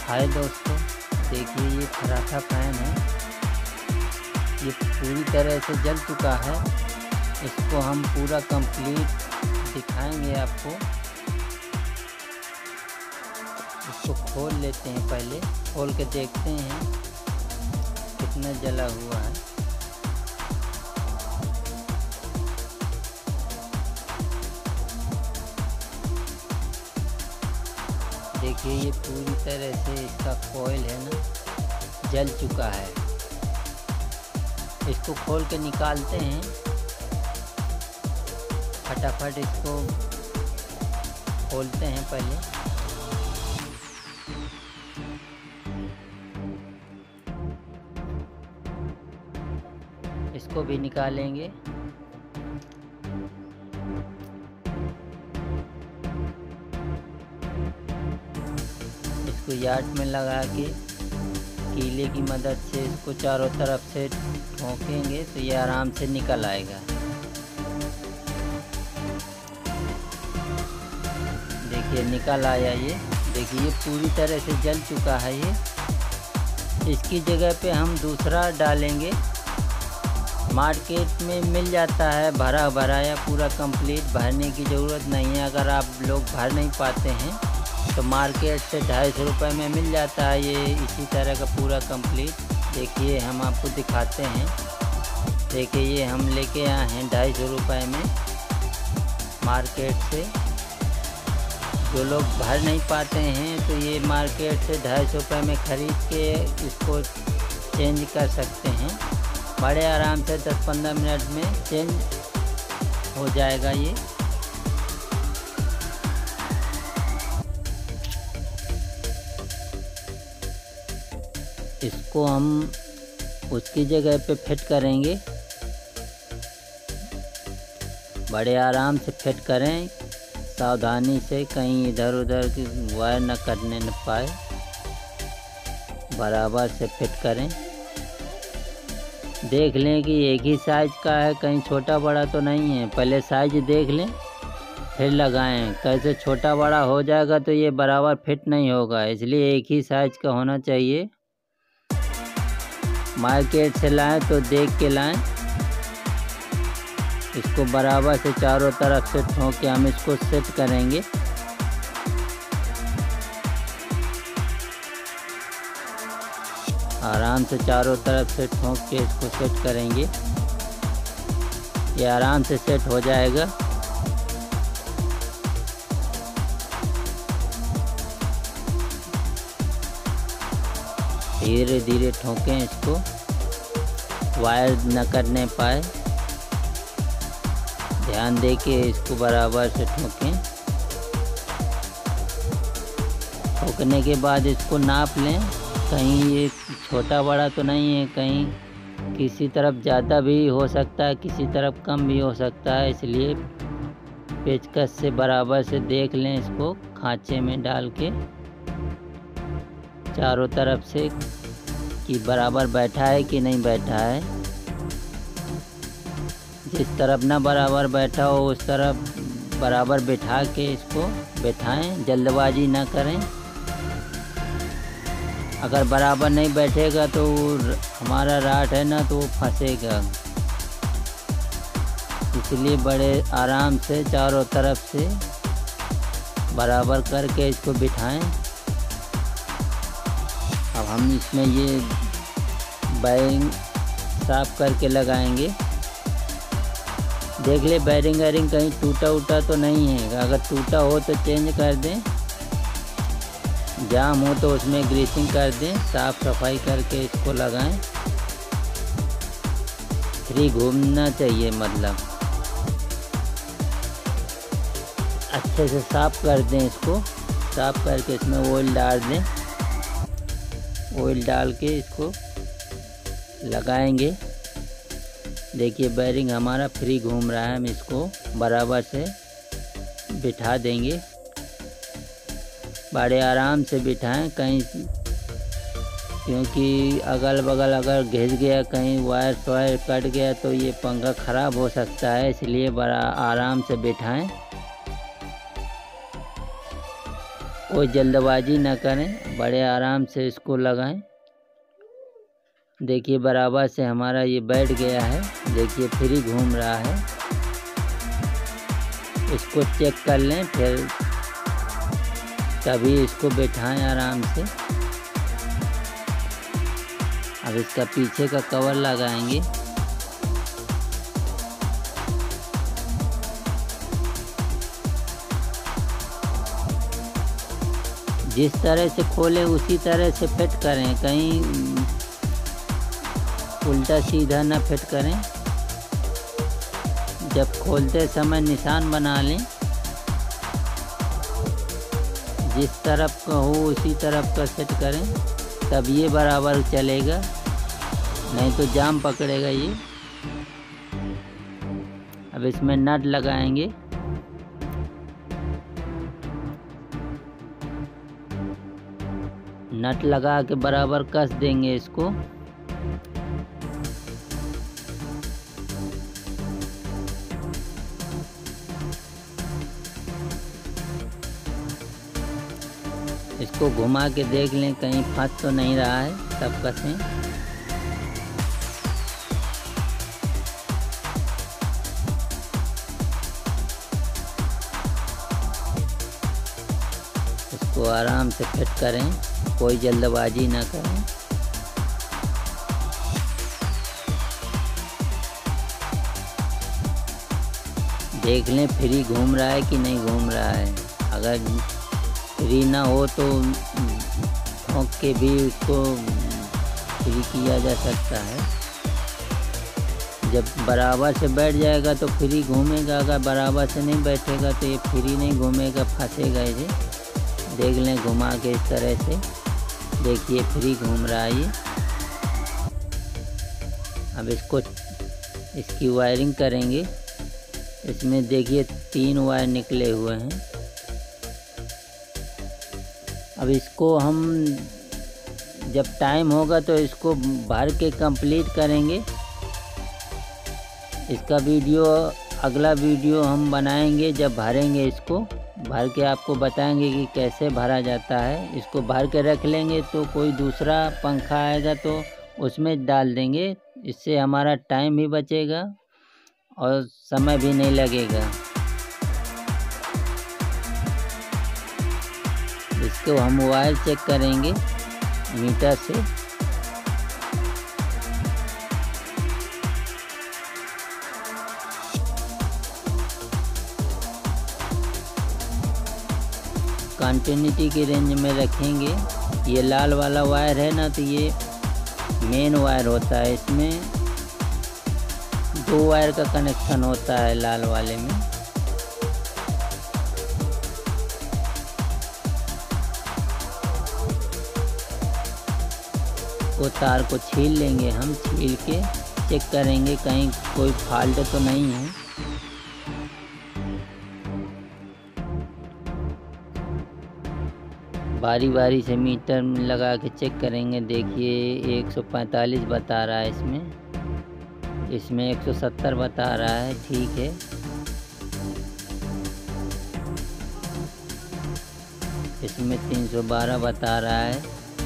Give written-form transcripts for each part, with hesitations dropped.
हाय दोस्तों, देखिए ये पराठा पैन है। ये पूरी तरह से जल चुका है। इसको हम पूरा कंप्लीट दिखाएंगे आपको। इसको खोल लेते हैं, पहले खोल के देखते हैं कितना जला हुआ है। देखिए ये पूरी तरह से इसका फॉइल है ना, जल चुका है। इसको खोल के निकालते हैं। फटाफट इसको खोलते हैं पहले। इसको भी निकालेंगे। इसको यार्ड में लगा के कीले की मदद से इसको चारों तरफ से ठोकेंगे तो ये आराम से निकल आएगा। देखिए निकल आया ये। देखिए ये पूरी तरह से जल चुका है ये। इसकी जगह पे हम दूसरा डालेंगे। मार्केट में मिल जाता है भरा भरा या पूरा कंप्लीट। भरने की ज़रूरत नहीं है। अगर आप लोग भर नहीं पाते हैं तो मार्केट से 250 रुपये में मिल जाता है ये इसी तरह का पूरा कंप्लीट। देखिए हम आपको दिखाते हैं। देखिए ये हम लेके आए हैं 250 रुपये में मार्केट से। जो लोग भर नहीं पाते हैं तो ये मार्केट से 250 रुपये में ख़रीद के इसको चेंज कर सकते हैं। बड़े आराम से 10-15 मिनट में चेंज हो जाएगा ये। इसको हम उसकी जगह पे फिट करेंगे। बड़े आराम से फिट करें, सावधानी से, कहीं इधर उधर की वायर न करने न पाए। बराबर से फिट करें। देख लें कि एक ही साइज का है, कहीं छोटा बड़ा तो नहीं है। पहले साइज देख लें फिर लगाएं। कैसे छोटा बड़ा हो जाएगा तो ये बराबर फिट नहीं होगा। इसलिए एक ही साइज का होना चाहिए। मार्केट से लाएं तो देख के लाएं। इसको बराबर से चारों तरफ से ठोक के हम इसको सेट करेंगे। आराम से चारों तरफ से ठोक के इसको सेट करेंगे। ये आराम से सेट हो जाएगा। धीरे धीरे ठोकें इसको, वायर न करने पाए। ध्यान दे के इसको बराबर से ठोकें। ठोकने के बाद इसको नाप लें। कहीं ये छोटा बड़ा तो नहीं है, कहीं किसी तरफ ज़्यादा भी हो सकता है, किसी तरफ कम भी हो सकता है। इसलिए पेचकस से बराबर से देख लें इसको खांचे में डाल के चारों तरफ से कि बराबर बैठा है कि नहीं बैठा है। जिस तरफ ना बराबर बैठा हो उस तरफ बराबर बैठा के इसको बैठाएं। जल्दबाजी ना करें। अगर बराबर नहीं बैठेगा तो हमारा राट है ना तो वो फंसेगा। इसलिए बड़े आराम से चारों तरफ से बराबर करके इसको बिठाएं। अब हम इसमें ये बैरिंग साफ करके लगाएंगे। देख ले बैरिंग वैरिंग कहीं टूटा उटा तो नहीं है। अगर टूटा हो तो चेंज कर दें। जाम हो तो उसमें ग्रीसिंग कर दें। साफ सफाई करके इसको लगाएं। फ्री घूमना चाहिए, मतलब अच्छे से साफ कर दें। इसको साफ करके इसमें ऑयल डाल दें। ऑयल डाल के इसको लगाएंगे। देखिए बैरिंग हमारा फ्री घूम रहा है। हम इसको बराबर से बिठा देंगे। बड़े आराम से बिठाएं, कहीं क्योंकि अगल बगल अगर घिस गया, कहीं वायर वायर कट गया तो ये पंखा ख़राब हो सकता है। इसलिए बड़ा आराम से बिठाएं। कोई जल्दबाजी ना करें, बड़े आराम से इसको लगाएं। देखिए बराबर से हमारा ये बैठ गया है, देखिए फ्री घूम रहा है। इसको चेक कर लें, फिर तभी इसको बैठाएं आराम से। अब इसका पीछे का कवर लगाएंगे। जिस तरह से खोलें उसी तरह से फिट करें, कहीं उल्टा सीधा ना फिट करें। जब खोलते समय निशान बना लें, जिस तरफ का हो उसी तरफ का सेट करें, तब ये बराबर चलेगा, नहीं तो जाम पकड़ेगा ये। अब इसमें नट लगाएंगे। नट लगा के बराबर कस देंगे इसको। इसको घुमा के देख लें कहीं फंस तो नहीं रहा है, तब कसें। इसको आराम से फिट करें, कोई जल्दबाजी ना करें। देख लें फ्री घूम रहा है कि नहीं घूम रहा है। अगर फ्री ना हो तो ठोक के भी उसको फ्री किया जा सकता है। जब बराबर से बैठ जाएगा तो फ्री घूमेगा, अगर बराबर से नहीं बैठेगा तो ये फ्री नहीं घूमेगा, फंसेगा ये। देख लें घुमा के इस तरह से, देखिए फ्री घूम रहा है ये। अब इसकी वायरिंग करेंगे। इसमें देखिए 3 वायर निकले हुए हैं। अब इसको हम जब टाइम होगा तो इसको भर के कंप्लीट करेंगे। इसका वीडियो, अगला वीडियो हम बनाएंगे जब भरेंगे। इसको भर के आपको बताएंगे कि कैसे भरा जाता है। इसको भर के रख लेंगे तो कोई दूसरा पंखा आएगा तो उसमें डाल देंगे। इससे हमारा टाइम भी बचेगा और समय भी नहीं लगेगा। इसको हम वायर चेक करेंगे मीटर से। कंटिन्यूटी की रेंज में रखेंगे। ये लाल वाला वायर है ना, तो ये मेन वायर होता है। इसमें 2 वायर का कनेक्शन होता है लाल वाले में। वो तार को छील लेंगे हम, छील के चेक करेंगे कहीं कोई फॉल्ट तो नहीं है। बारी बारी से मीटर में लगा के चेक करेंगे। देखिए 145 बता रहा है, इसमें 170 बता रहा है, ठीक है। इसमें 312 बता रहा है,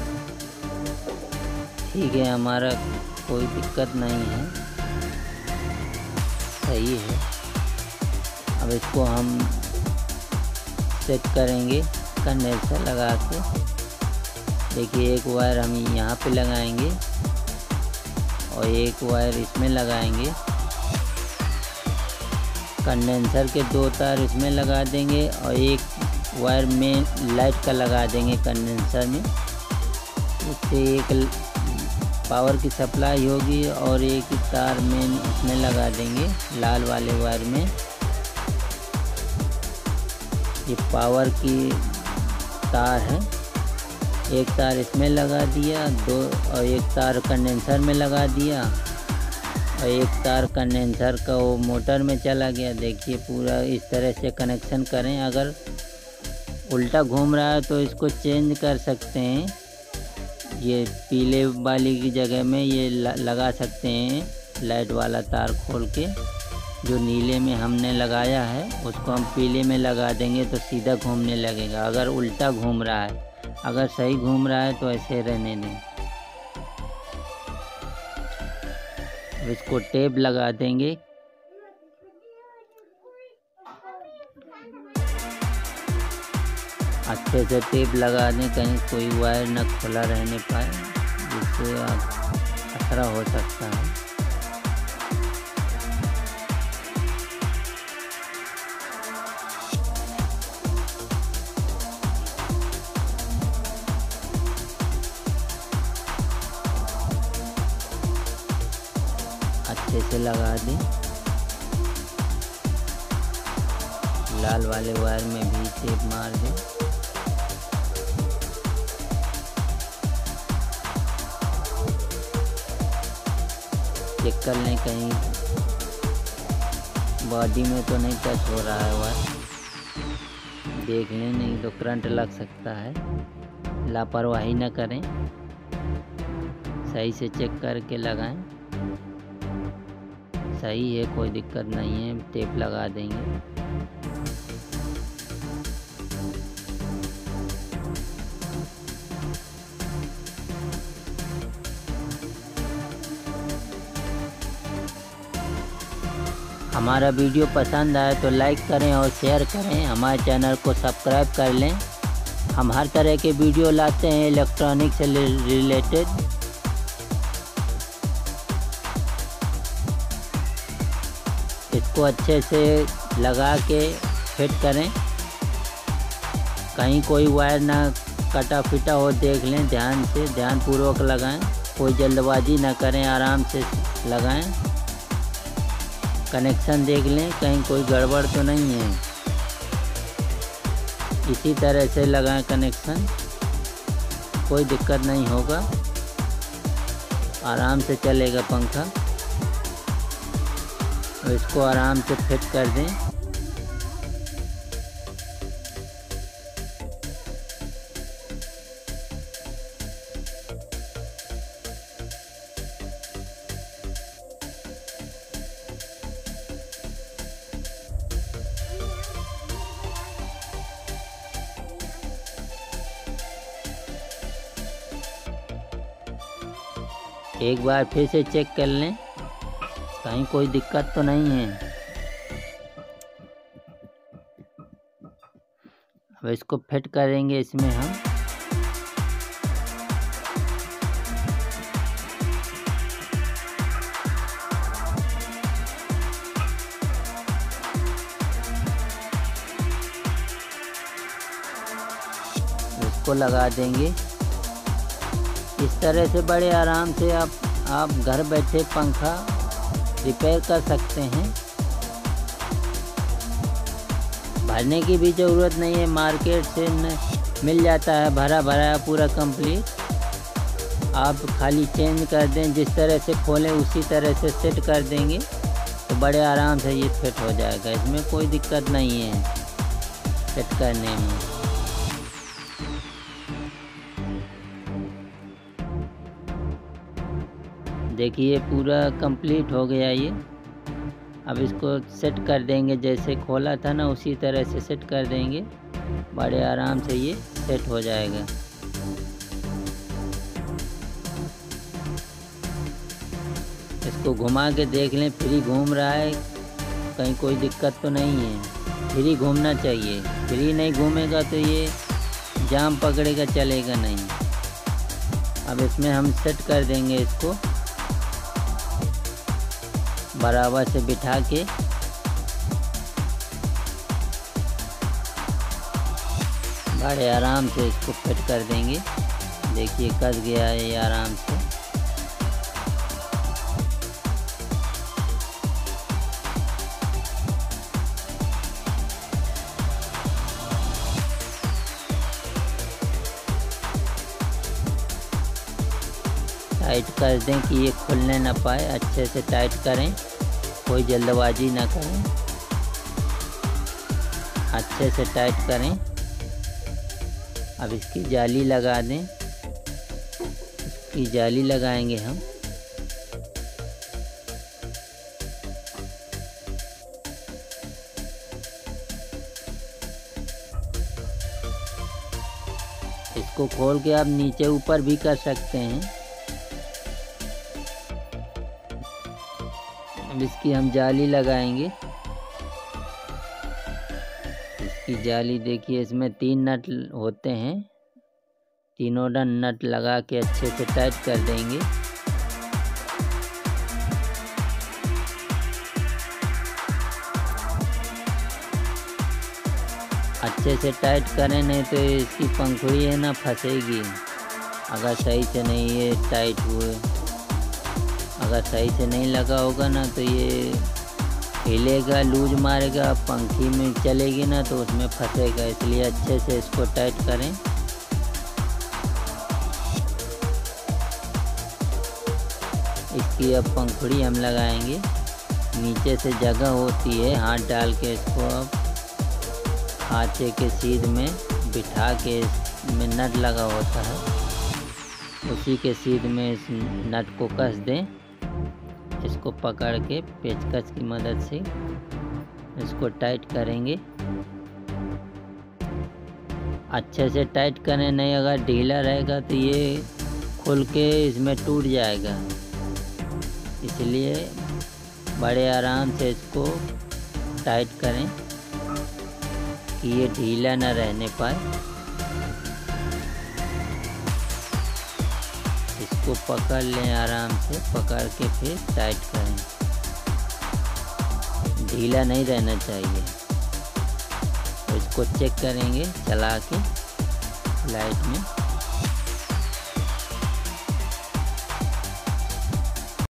ठीक है। हमारा कोई दिक्कत नहीं है, सही है। अब इसको हम सेट करेंगे कंडेंसर लगा के। देखिए एक वायर हम यहाँ पे लगाएंगे और एक वायर इसमें लगाएंगे। कंडेंसर के 2 तार इसमें लगा देंगे और एक वायर में लाइट का लगा देंगे कंडेंसर में। इससे एक पावर की सप्लाई होगी और एक तार में इसमें लगा देंगे लाल वाले वायर में। ये पावर की तार है, एक तार इसमें लगा दिया, 2 और एक तार कंडेंसर में लगा दिया और एक तार कंडेंसर का वो मोटर में चला गया। देखिए पूरा इस तरह से कनेक्शन करें। अगर उल्टा घूम रहा है तो इसको चेंज कर सकते हैं। ये पीले वाली की जगह में ये लगा सकते हैं लाइट वाला तार खोल के। जो नीले में हमने लगाया है उसको हम पीले में लगा देंगे तो सीधा घूमने लगेगा। अगर उल्टा घूम रहा है, अगर सही घूम रहा है तो ऐसे रहने दें। अब इसको टेप लगा देंगे। अच्छे से टेप लगा दें, कहीं कोई वायर न खुला रहने पाए, जिससे खतरा हो सकता है। अच्छे से लगा दें। लाल वाले वायर में भी टेप मार दें। चेक कर लें कहीं बॉडी में तो नहीं टच हो रहा है वायर। देख लें, नहीं तो करंट लग सकता है। लापरवाही न करें, सही से चेक करके लगाएं। सही है, कोई दिक्कत नहीं है, टेप लगा देंगे। हमारा वीडियो पसंद आए तो लाइक करें और शेयर करें। हमारे चैनल को सब्सक्राइब कर लें। हम हर तरह के वीडियो लाते हैं इलेक्ट्रॉनिक से रिलेटेड। इसको अच्छे से लगा के फिट करें, कहीं कोई वायर ना कटा फिटा हो देख लें। ध्यान से, ध्यानपूर्वक लगाएं, कोई जल्दबाजी ना करें, आराम से लगाएं। कनेक्शन देख लें, कहीं कोई गड़बड़ तो नहीं है। इसी तरह से लगाएं कनेक्शन, कोई दिक्कत नहीं होगा, आराम से चलेगा पंखा। और इसको आराम से फिट कर दें। एक बार फिर से चेक कर लें, कहीं कोई दिक्कत तो नहीं है। अब इसको फिट करेंगे इसमें हम। इसको लगा देंगे। इस तरह से बड़े आराम से आप घर बैठे पंखा रिपेयर कर सकते हैं। भरने की भी ज़रूरत नहीं है, मार्केट से मिल जाता है भरा भरा पूरा कंप्लीट। आप खाली चेंज कर दें, जिस तरह से खोलें उसी तरह से सेट कर देंगे तो बड़े आराम से ये फिट हो जाएगा। इसमें कोई दिक्कत नहीं है सेट करने में। देखिए पूरा कंप्लीट हो गया ये। अब इसको सेट कर देंगे, जैसे खोला था ना उसी तरह से सेट कर देंगे, बड़े आराम से ये सेट हो जाएगा। इसको घुमा के देख लें, फ्री घूम रहा है, कहीं कोई दिक्कत तो नहीं है। फ्री घूमना चाहिए, फ्री नहीं घूमेगा तो ये जाम पकड़ेगा, चलेगा नहीं। अब इसमें हम सेट कर देंगे इसको बराबर से बिठा के। बड़े आराम से इसको फिट कर देंगे। देखिए कस गया है ये आराम से। टाइट कर दें कि ये खुलने ना पाए, अच्छे से टाइट करें, कोई जल्दबाजी ना करें, अच्छे से टाइट करें। अब इसकी जाली लगा दें, इसकी जाली लगाएंगे हम। इसको खोल के आप नीचे ऊपर भी कर सकते हैं। अब इसकी हम जाली लगाएंगे। इसकी जाली देखिए, इसमें 3 नट होते हैं, तीनों नट लगा के अच्छे से टाइट कर देंगे। अच्छे से टाइट करें, नहीं तो इसकी पंखुड़ी है ना फंसेगी अगर सही से नहीं ये टाइट हुए। अगर सही से नहीं लगा होगा ना तो ये हिलेगा, लूज मारेगा, पंखी में चलेगी ना तो उसमें फंसेगा। इसलिए अच्छे से इसको टाइट करें। इसकी अब पंखुड़ी हम लगाएंगे। नीचे से जगह होती है, हाथ डाल के इसको अब खांचे के सीध में बिठा के, इसमें नट लगा होता है, उसी के सीध में इस नट को कस दें। इसको पकड़ के पेचकस की मदद से इसको टाइट करेंगे। अच्छे से टाइट करें, नहीं अगर ढीला रहेगा तो ये खुल के इसमें टूट जाएगा। इसलिए बड़े आराम से इसको टाइट करें कि ये ढीला न रहने पाए। इसको पकड़ लें, आराम से पकड़ के फिर टाइट करें। ढीला नहीं रहना चाहिए। तो इसको चेक करेंगे चला के लाइट में।